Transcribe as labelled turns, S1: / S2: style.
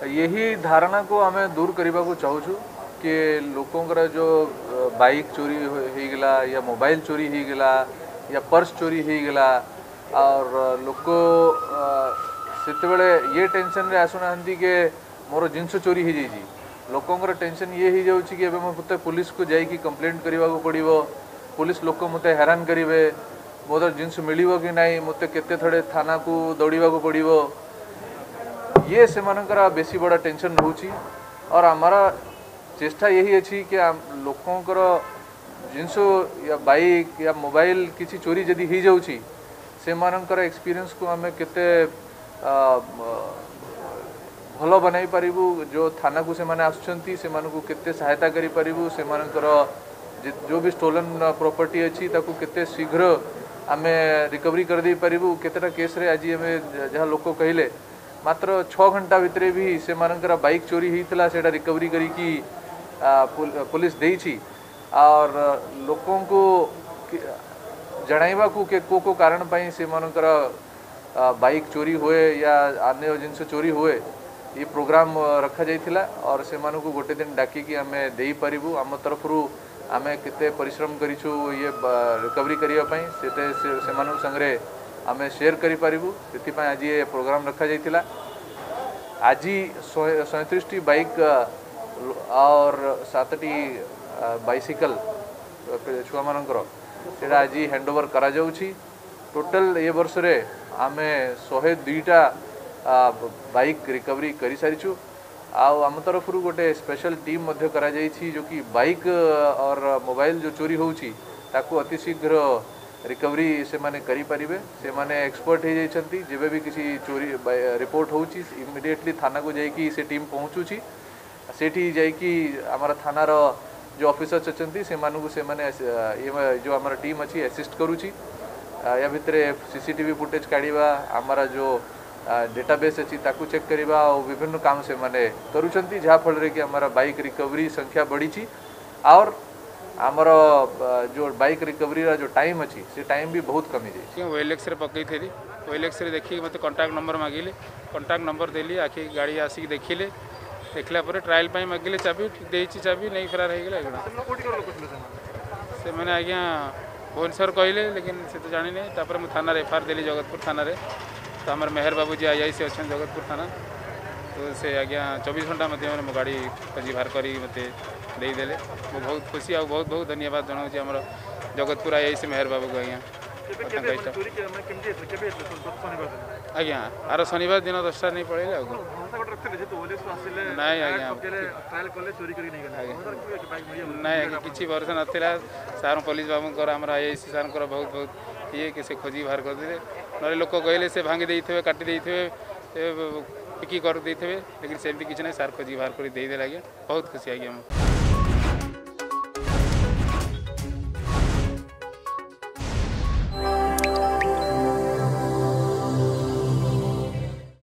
S1: यही धारणा को आम दूर करने को चाहूँ कि लोकंर जो बाइक चोरी हो गला या मोबाइल चोरी हो गला या पर्स चोरी हो गला और लोक से ये टेंशन रे आसुना कि मोर जिनस चोरी हो जाइए लोकंर टेंशन ये हो जाऊँ कि मत पुलिस को जाइए कंप्लेंट करने को पड़ो पुलिस लोक मत हैरान करेंगे मोर जिनस मिल कि नहीं मत केते थोड़े थाना को दौड़ा पड़ो ये से बेसी बड़ा टेंशन रोची और हमारा चेष्टा यही अच्छी कि लोकंर जिनस या बाइक या मोबाइल किसी चोरी जदि हो जाऊँगी से मानकर एक्सपीरियंस को आम केते भल बनाई पारिबु जो थाना को से माने आसुचंती से मानकु केते सहायता करि पारिबु से मानकर जो भी स्टोलन प्रॉपर्टी अच्छी ताकू केते शीघ्र आमे रिकवरी कर दे पारिबु केतेटा केस रे आज आमे जहाँ लोक कहले मात्र 6 घंटा भितरे भी से मानकर बाइक चोरी होता से रिकवरी करी पुलिस देइछि और लोकों को जणाइबा को के को कारण पाई से मानकर बाइक चोरी हुए या अन्य जिनस चोरी हुए ये प्रोग्राम रखा जाइथिला और से मानकु गोटे दिन डाकिकी आमे देई परिबु आम तरफरु आमे केते परिश्रम करिछु ये रिकवरी करिया पई सेते से मानक संगरे आमे शेयर करि परिबु सेति पई आज ये प्रोग्राम रखा जाइथिला आज 37 बाइक और 7टी बाइसिकल छुआ मानकर सेटा आज हैंडओवर करा जाउछि टोटल ये वर्ष रे आमे 102टा बाइक रिकवरी करि सारिछु आम तरफ गोटे स्पेशल टीम मध्य करा जाइछि जो कि बाइक और मोबाइल जो चोरी होउछि ताकू अति शीघ्र रिकवरी से माने करि परिबे से माने एक्सपर्ट हो जाइछंती जेबे भी किसी चोरी रिपोर्ट होउछि इमिडिएटली थाना को जाइकि से टीम पहुँचुछि सेठी जाइकि आमर थानार जो ऑफिसर्स अछंती से मानकु से माने ये जो आमर टीम अछि असिस्ट करूछि या भितरे सीसीटीवी फुटेज काढ़ा आमर जो डेटाबेस अच्छी ताकू चेक करवा और विभिन्न काम से माने करुछंती जहाँ फल कि हमारा बाइक रिकवरी संख्या बढ़ी और आमर जो बाइक रिकवरी जो टाइम अच्छी से टाइम भी बहुत कमी जाए
S2: ओएलएक्स रे पकई थी ओएलएक्स रे देखिए मत कांटेक्ट नंबर मागिले कांटेक्ट नंबर देली आखि गाड़ी आसिक देखिले देखला पर ट्रायल पाई मागिले चाबी देछि चाबी नहीं फरार हो गला से मैंने आज्ञा भुवनेश्वर कहले लेकिन से तो जानी नहीं तापर मु थाना रे एफआईआर देली जगतपुर थाना रे तो हमारे मेहर बाबू जी आईआईसी अच्छा जगतपुर थाना तो से आज्ञा 24 घंटा मध्य मो गाड़ी खोजी बाहर करी मत देदेले मो बहुत खुशी और बहुत बहुत धन्यवाद जनाऊँ आम जगतपुर आईआईसी मेहर बाबू को आज्ञा आर शनिवार दिन 10टा नहीं पड़े नाई आज्ञा नाई आज्ञा किसी भरोसा नाला सार पुलिस बाबू आम आईआईसी सार बहुत बहुत ये कि से खोजी बाहर करदे ना लोक कहले से भांगी देते काटी देते पिकी कर देते लेकिन सेमती किसी ना सार खोजी बाहर कर देदेला आज्ञा बहुत खुशी आज्ञा।